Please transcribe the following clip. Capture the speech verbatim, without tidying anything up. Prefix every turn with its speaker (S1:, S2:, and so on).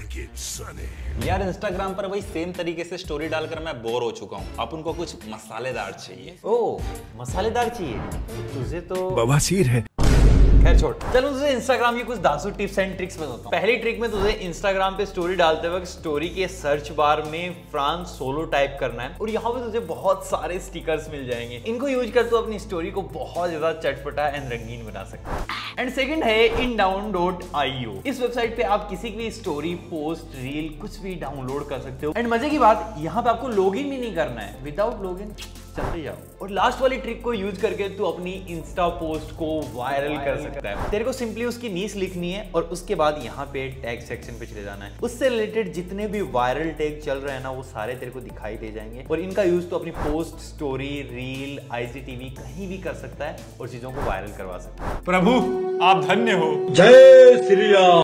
S1: यार इंस्टाग्राम पर वही सेम तरीके से स्टोरी डालकर मैं बोर हो चुका हूँ। अब उनको कुछ मसालेदार चाहिए।
S2: ओ मसालेदार चाहिए, तुझे तो
S3: बवासीर है।
S2: खैर छोड़, चलो तुझे इंस्टाग्राम की कुछ दासू टिप्स एंड ट्रिक्स बताता हूँ। पहली ट्रिक में तुझे इंस्टाग्राम पे स्टोरी डालते वक्त स्टोरी के सर्च बार में फ्रांस सोलो टाइप करना है और यहाँ पे तुझे बहुत सारे स्टिकर्स मिल जाएंगे। इनको यूज कर तू अपनी स्टोरी को बहुत ज्यादा चटपटा एंड रंगीन बना सकता है। एंड सेकंड है इन डाउन डॉट आई ओ। इस वेबसाइट पे आप किसी की स्टोरी, पोस्ट, रील कुछ भी डाउनलोड कर सकते हो। एंड मजे की बात, यहाँ पे आपको लॉगिन भी नहीं करना है, विदाउट लॉगिन चलते जाओ। और लास्ट वाली ट्रिक को यूज करके तू अपनी इंस्टा पोस्ट को वायरल कर सकता है। तेरे को सिंपली उसकी नीस लिखनी है और उसके बाद यहाँ पे टैग सेक्शन पे चले जाना है। उससे रिलेटेड जितने भी वायरल टैग चल रहे हैं ना, वो सारे तेरे को दिखाई दे जाएंगे और इनका यूज तो अपनी पोस्ट, स्टोरी, रील, आईजीटीवी कहीं भी कर सकता है और चीजों को वायरल करवा सकता है।
S1: प्रभु आप धन्य हो।
S3: जय श्री राम।